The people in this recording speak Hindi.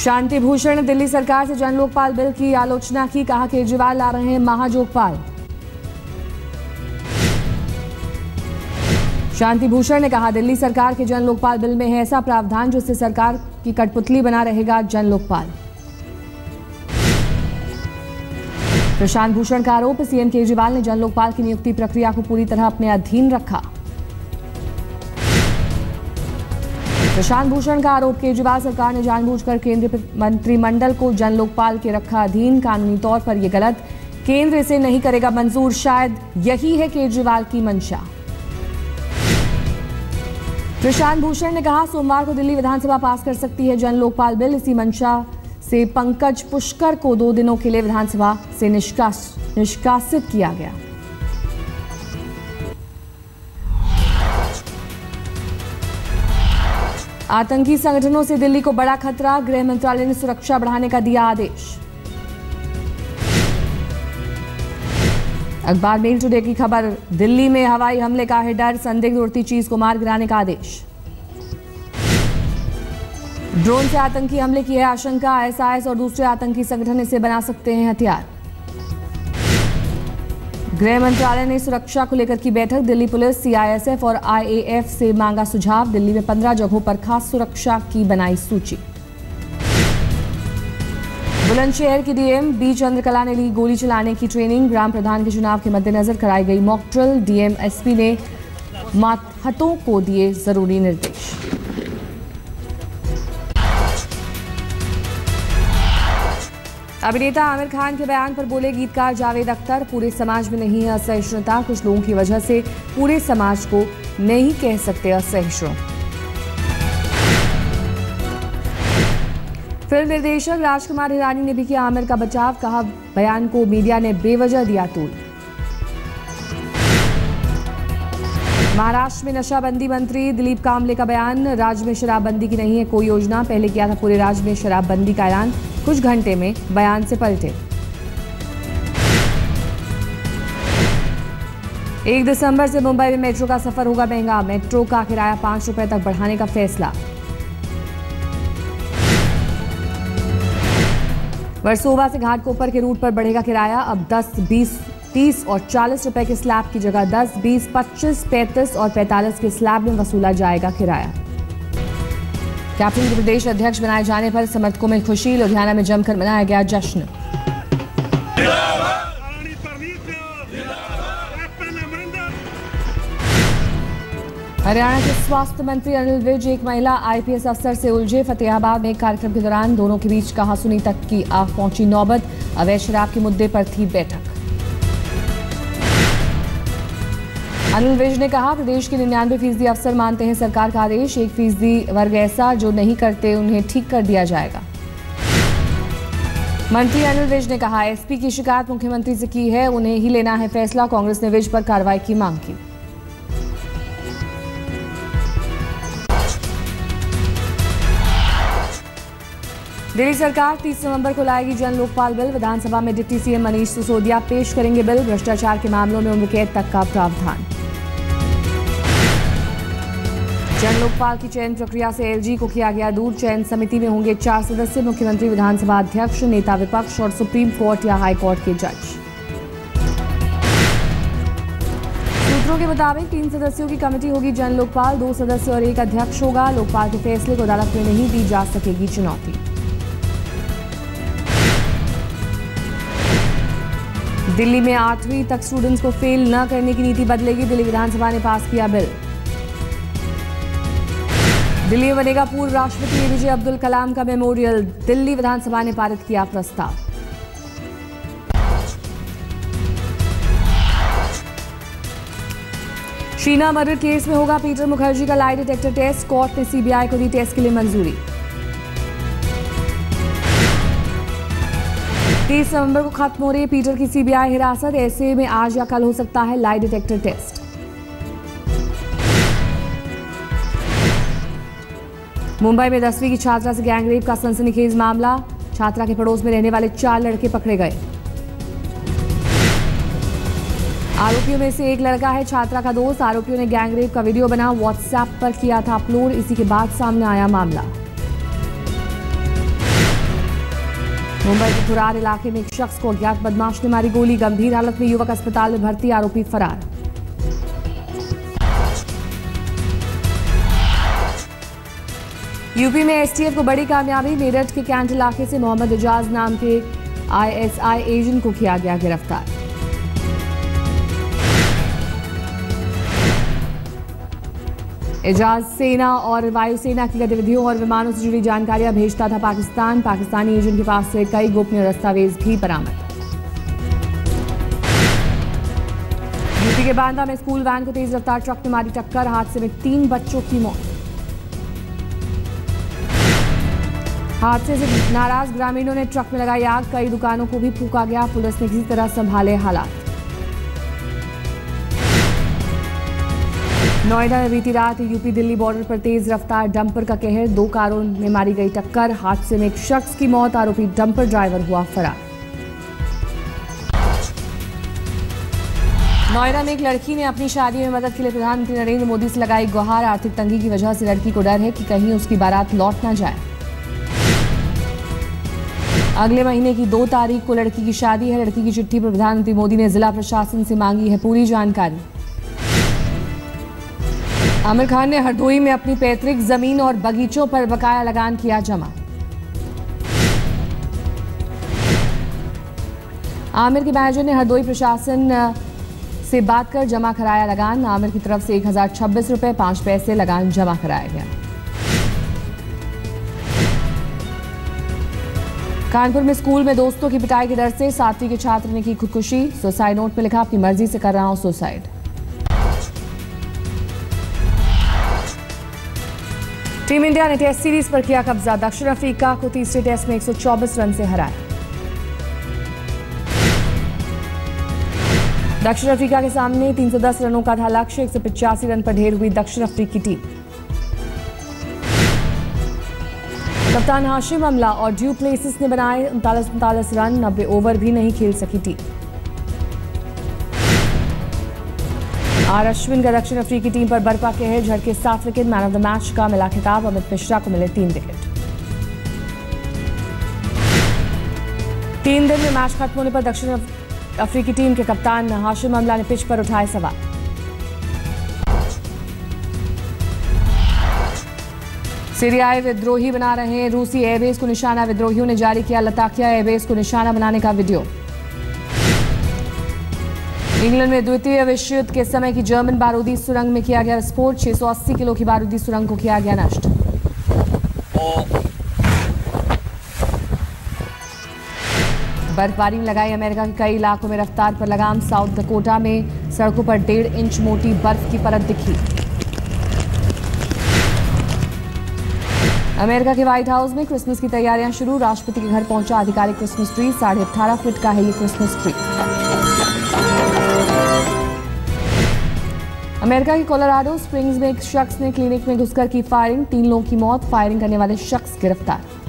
शांति भूषण ने दिल्ली सरकार से जन लोकपाल बिल की आलोचना की, कहा केजरीवाल ला रहे हैं महाजोगपाल। शांति भूषण ने कहा दिल्ली सरकार के जन लोकपाल बिल में है ऐसा प्रावधान जिससे सरकार की कठपुतली बना रहेगा जन लोकपाल। प्रशांत भूषण का आरोप, सीएम केजरीवाल ने जन लोकपाल की नियुक्ति प्रक्रिया को पूरी तरह अपने अधीन रखा। प्रशांत भूषण का आरोप, केजरीवाल सरकार ने जानबूझकर केंद्रीय मंत्रिमंडल को जन लोकपाल के रखा अधीन, कानूनी तौर पर यह गलत, केंद्र इसे नहीं करेगा मंजूर, शायद यही है केजरीवाल की मंशा। प्रशांत भूषण ने कहा सोमवार को दिल्ली विधानसभा पास कर सकती है जन लोकपाल बिल, इसी मंशा से पंकज पुष्कर को 2 दिनों के लिए विधानसभा से निष्कासित किया गया। आतंकी संगठनों से दिल्ली को बड़ा खतरा, गृह मंत्रालय ने सुरक्षा बढ़ाने का दिया आदेश। अखबार मेल टुडे की खबर, दिल्ली में हवाई हमले का है डर, संदिग्ध उड़ती चीज को मार गिराने का आदेश। ड्रोन से आतंकी हमले की है आशंका, आईएसआईएस और दूसरे आतंकी संगठन इसे बना सकते हैं हथियार। गृह मंत्रालय ने सुरक्षा को लेकर की बैठक, दिल्ली पुलिस, सीआईएसएफ और आईएएफ से मांगा सुझाव, दिल्ली में 15 जगहों पर खास सुरक्षा की बनाई सूची। बुलंदशहर की डीएम बी चंद्रकला ने ली गोली चलाने की ट्रेनिंग, ग्राम प्रधान के चुनाव के मद्देनजर कराई गई मॉक ड्रिल, डीएम एसपी ने मातहतों को दिए जरूरी निर्देश। अभिनेता आमिर खान के बयान पर बोले गीतकार जावेद अख्तर, पूरे समाज में नहीं है असहिष्णुता, कुछ लोगों की वजह से पूरे समाज को नहीं कह सकते असहिष्णु। फिल्म निर्देशक राजकुमार हिरानी ने भी किया आमिर का बचाव, कहा बयान को मीडिया ने बेवजह दिया तूल। महाराष्ट्र में नशाबंदी मंत्री दिलीप कामले का बयान, राज्य में शराबबंदी की नहीं है कोई योजना, पहले किया था पूरे राज्य में शराबबंदी का ऐलान, कुछ घंटे में बयान से पलटे। 1 दिसंबर से मुंबई में मेट्रो का सफर होगा महंगा, मेट्रो का किराया 5 रुपए तक बढ़ाने का फैसला। वर्सोवा से घाटकोपर के रूट पर बढ़ेगा किराया, अब 10, 20, 30 और 40 रुपए के स्लैब की जगह 10, 20, 25, 35 और 45 के स्लैब में वसूला जाएगा किराया। कैप्टन के प्रदेश अध्यक्ष बनाए जाने पर समर्थकों में खुशी, लुधियाना में जमकर मनाया गया जश्न। हरियाणा के स्वास्थ्य मंत्री अनिल विज एक महिला आईपीएस अफसर से उलझे, फतेहाबाद में एक कार्यक्रम के दौरान दोनों के बीच कहासुनी तक की आ पहुंची नौबत, अवैध शराब के मुद्दे पर थी बैठक। अनिल विज ने कहा प्रदेश के 99% अफसर मानते हैं सरकार का आदेश, 1% वर्ग ऐसा जो नहीं करते उन्हें ठीक कर दिया जाएगा। मंत्री अनिल विज ने कहा एसपी की शिकायत मुख्यमंत्री से की है, उन्हें ही लेना है फैसला, कांग्रेस ने विज पर कार्रवाई की मांग की। दिल्ली सरकार 30 नवंबर को लाएगी जन लोकपाल बिल, विधानसभा में डिप्टी सीएम मनीष सिसोदिया पेश करेंगे बिल, भ्रष्टाचार के मामलों में उम्र कैद तक का प्रावधान। जन लोकपाल की चयन प्रक्रिया से एलजी को किया गया दूर, चयन समिति में होंगे 4 सदस्य, मुख्यमंत्री, विधानसभा अध्यक्ष, नेता विपक्ष और सुप्रीम कोर्ट या हाई कोर्ट के जज। सूत्रों के मुताबिक 3 सदस्यों की कमेटी होगी जन लोकपाल, 2 सदस्य और 1 अध्यक्ष होगा। लोकपाल के फैसले को अदालत में नहीं दी जा सकेगी चुनौती। दिल्ली में 8वीं तक स्टूडेंट्स को फेल न करने की नीति बदलेगी, दिल्ली विधानसभा ने पास किया बिल। दिल्ली में बनेगा पूर्व राष्ट्रपति एपीजे अब्दुल कलाम का मेमोरियल, दिल्ली विधानसभा ने पारित किया प्रस्ताव। शीना मर्डर केस में होगा पीटर मुखर्जी का लाई डिटेक्टर टेस्ट, कोर्ट ने सीबीआई को दी टेस्ट के लिए मंजूरी। 30 नवंबर को खत्म हो रही है पीटर की सीबीआई हिरासत, ऐसे में आज या कल हो सकता है लाई डिटेक्टर टेस्ट। मुंबई में 10वीं की छात्रा से गैंगरेप का सनसनीखेज मामला, छात्रा के पड़ोस में रहने वाले 4 लड़के पकड़े गए। आरोपियों में से एक लड़का है छात्रा का दोस्त, आरोपियों ने गैंगरेप का वीडियो बना व्हाट्सएप पर किया था अपलोड, इसी के बाद सामने आया मामला। मुंबई के खुरार इलाके में एक शख्स को अज्ञात बदमाश ने मारी गोली। गंभीर हालत में युवक अस्पताल में भर्ती, आरोपी फरार। यूपी में एसटीएफ को बड़ी कामयाबी। मेरठ के कैंट इलाके से मोहम्मद एजाज नाम के आईएसआई एजेंट को किया गया गिरफ्तार। एजाज सेना और वायुसेना की गतिविधियों और विमानों से जुड़ी जानकारियां भेजता था पाकिस्तान। पाकिस्तानी एजेंट के पास से कई गोपनीय दस्तावेज भी बरामद। यूपी के बांदा में स्कूल वैन को तेज रफ्तार ट्रक ने मारी टक्कर। हादसे में 3 बच्चों की मौत। हादसे से नाराज ग्रामीणों ने ट्रक में लगाई आग। कई दुकानों को भी फूंका गया। पुलिस ने किसी तरह संभाले हालात। नोएडा में बीती रात यूपी दिल्ली बॉर्डर पर तेज रफ्तार डंपर का कहर। 2 कारों में मारी गई टक्कर। हादसे में एक शख्स की मौत, आरोपी डंपर ड्राइवर हुआ फरार। नोएडा में एक लड़की ने अपनी शादी में मदद के लिए प्रधानमंत्री नरेंद्र मोदी से लगाई गुहार। आर्थिक तंगी की वजह से लड़की को डर है कि कहीं उसकी बारात लौट ना जाए। अगले महीने की 2 तारीख को लड़की की शादी है। लड़की की चिट्ठी पर प्रधानमंत्री मोदी ने जिला प्रशासन से मांगी है पूरी जानकारी। आमिर खान ने हरदोई में अपनी पैतृक जमीन और बगीचों पर बकाया लगान किया जमा। आमिर के मैनेजर ने हरदोई प्रशासन से बात कर जमा कराया लगान। आमिर की तरफ से 1026 रुपए 5 पैसे लगान जमा कराया गया। कानपुर में स्कूल में दोस्तों की पिटाई के डर से 7वीं के छात्र ने की खुदकुशी। सुसाइड नोट में लिखा, अपनी मर्जी से कर रहा हूं सुसाइड। टीम इंडिया ने टेस्ट सीरीज पर किया कब्जा। दक्षिण अफ्रीका को तीसरे टेस्ट में 124 रन से हराया। दक्षिण अफ्रीका के सामने 310 रनों का था लक्ष्य। 185 रन पर ढेर हुई दक्षिण अफ्रीकी टीम। कप्तान हाशिम अमला और ड्यू प्लेसिस ने बनाए 39 रन। 90 ओवर भी नहीं खेल सकी टीम। आर अश्विन का दक्षिण अफ्रीकी टीम पर बरपा कहर। झड़के 7 wicket. Man of the match का मिला खिताब। अमित मिश्रा को मिले 3 विकेट। 3 दिन में मैच खत्म होने पर दक्षिण अफ्रीकी टीम के कप्तान हाशिम अमला ने पिच पर उठाए सवाल। सीरियाई विद्रोही बना रहे हैं रूसी एयरबेस को निशाना। विद्रोहियों ने जारी किया लताकिया एयरबेस को निशाना बनाने का वीडियो। इंग्लैंड में द्वितीय विश्व युद्ध के समय की जर्मन बारूदी सुरंग में किया गया विस्फोट। 680 किलो की बारूदी सुरंग को किया गया नष्ट। बर्फबारी में लगाई अमेरिका के कई इलाकों में रफ्तार पर लगाम। साउथ डकोटा में सड़कों पर 1.5 इंच मोटी बर्फ की परत दिखी। अमेरिका के व्हाइट हाउस में क्रिसमस की तैयारियां शुरू। राष्ट्रपति के घर पहुंचा आधिकारिक क्रिसमस ट्री। 18.5 फीट का है ये क्रिसमस ट्री। अमेरिका के कोलोराडो स्प्रिंग्स में एक शख्स ने क्लिनिक में घुसकर की फायरिंग। 3 लोगों की मौत। फायरिंग करने वाले शख्स गिरफ्तार।